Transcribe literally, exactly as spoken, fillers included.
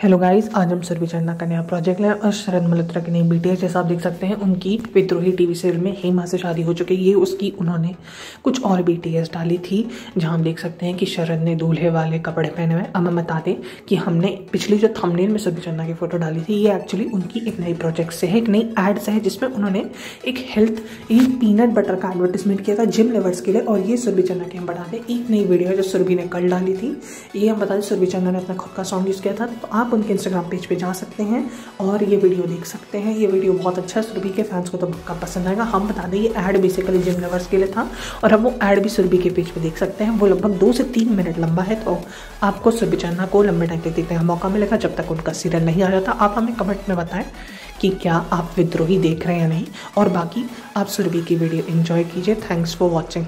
Hello guys, आज हम सुरभि चन्ना का नया प्रोजेक्ट लाए और शरद मल्होत्रा की नई बेटी है। जैसा आप देख सकते हैं, उनकी विद्रोही टीवी सीरियल में हेमा से शादी हो चुकी है। ये उसकी उन्होंने कुछ और बीटीएस डाली थी, जहां हम देख सकते हैं कि शरद ने दूल्हे वाले कपड़े पहने हुए। अब हम बता दें कि हमने पिछली जो थंबनेल में सुरभि चन्ना की फोटो डाली थी, ये एक्चुअली उनकी एक नई प्रोजेक्ट से है, एक नई एड से है, जिसमें उन्होंने एक हेल्थ एक पीनट बटर का एडवर्टीजमेंट किया था जिम लेवर्स के लिए। और ये सुरभि चन्ना की हम बता दें एक नई वीडियो है जो सुरभि ने कल डाली थी। ये हम बता दें सुरभि चन्ना ने अपना खुद का सॉन्ग यूज़ किया था, तो आप उनके इंस्टाग्राम पेज पे जा सकते हैं और ये वीडियो देख सकते हैं। ये वीडियो बहुत अच्छा है, सुरभि के फैंस को तो पक्का पसंद आएगा। हम बता दें ये ऐड बेसिकली जिम लवर्स के लिए था और हम वो ऐड भी सुरभि के पेज पे देख सकते हैं। वो लगभग दो से तीन मिनट लंबा है, तो आपको सुरभि चन्ना को लंबे टाइम तक देखने का मौका मिलेगा जब तक उनका सीरियल नहीं आ जाता। आप हमें कमेंट में बताएं कि क्या आप विद्रोही देख रहे हैं या नहीं, और बाकी आप सुरभि की वीडियो एंजॉय कीजिए। Thanks for watching.